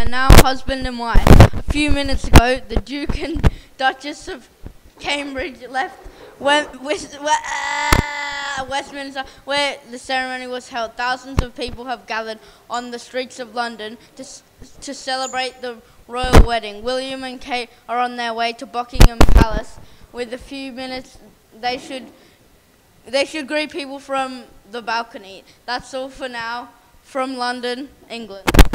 are now husband and wife. A few minutes ago, the Duke and Duchess of Cambridge left Westminster, where the ceremony was held. Thousands of people have gathered on the streets of London to celebrate the royal wedding. William and Kate are on their way to Buckingham Palace. With a few minutes, they should greet people from the balcony. That's all for now from London, England.